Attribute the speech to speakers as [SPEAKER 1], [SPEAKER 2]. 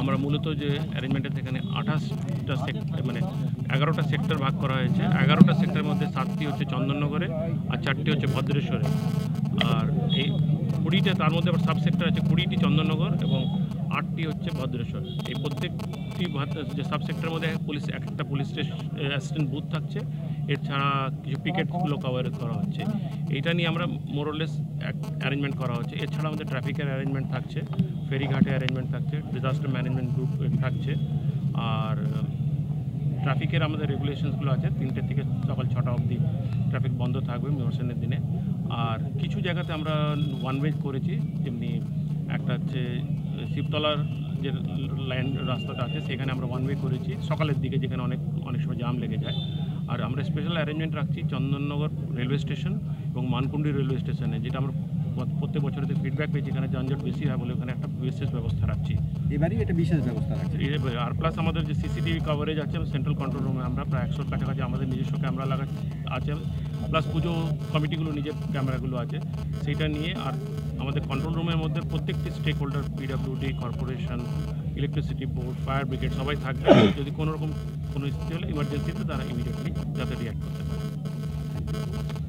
[SPEAKER 1] আমরা মূলত যে অ্যারেঞ্জমেন্টের সেখানে 28টা মানে 11টা সেক্টর ভাগ করা হয়েছে। 11টা সেক্টরের মধ্যে 7টি হচ্ছে চন্দননগরে আর 4টি হচ্ছে ভদ্রেশ্বরে। আর এই 20টা, তার মধ্যে আবার সাব সেক্টর আছে 20টি চন্দননগর এবং 8টি হচ্ছে ভদ্রেশ্বর। এই প্রত্যেকটি যে সাব সেক্টরের মধ্যে একটা পুলিশ অ্যাসিস্ট্যান্ট বুথ থাকছে। এছাড়া কিছু পিকেটগুলো কভার করা হচ্ছে। এইটা নিয়ে আমরা মোরলেস অ্যারেঞ্জমেন্ট করা হচ্ছে। এছাড়া আমাদের ট্রাফিকের অ্যারেঞ্জমেন্ট থাকছে, ফেরিঘাটে অ্যারেঞ্জমেন্ট থাকছে, ডিজাস্টার ম্যানেজমেন্ট গ্রুপ থাকছে। আর ট্রাফিকের আমাদের রেগুলেশনসগুলো আছে, 3টে থেকে সকাল 6টা অবধি ট্রাফিক বন্ধ থাকবে মহাসনের দিনে। আর কিছু জায়গাতে আমরা ওয়ান ওয়ে করেছি, যেমনি একটা হচ্ছে শিবতলার যে লাইন রাস্তাটা আছে সেখানে আমরা ওয়ান ওয়ে করেছি সকালের দিকে, যেখানে অনেক সময় জাম লেগে যায়। আর আমরা স্পেশাল অ্যারেঞ্জমেন্ট রাখছি চন্দননগর রেলওয়ে স্টেশন এবং মানকুণ্ডি রেলওয়ে স্টেশনে, যেটা আমরা প্রত্যেক বছরেতে ফিডব্যাক পেয়েছি এখানে যানজট বেশি হয় বলে ওখানে একটা বিশেষ ব্যবস্থা রাখছি।
[SPEAKER 2] এবারই এটা বিশেষ ব্যবস্থা রাখছি।
[SPEAKER 1] আর প্লাস আমাদের যে সিসিটিভি কভারেজ আছে সেন্ট্রাল কন্ট্রোল রুমে আমরা প্রায় 100 কাছাকাছি আমাদের নিজস্ব ক্যামেরা লাগা আছে, প্লাস পুজো কমিটিগুলো নিজের ক্যামেরাগুলো আছে সেইটা নিয়ে। আর আমাদের কন্ট্রোল রুমের মধ্যে প্রত্যেকটি stakeholder, PWD, corporation, electricity board, fire brigade সবাই থাকবে। যদি কোনো রকম কোনো স্থিতি হলে ইমার্জেন্সিতে তারা ইমিডিয়েটলি যাতে রিঅ্যাক্ট করতে পারে।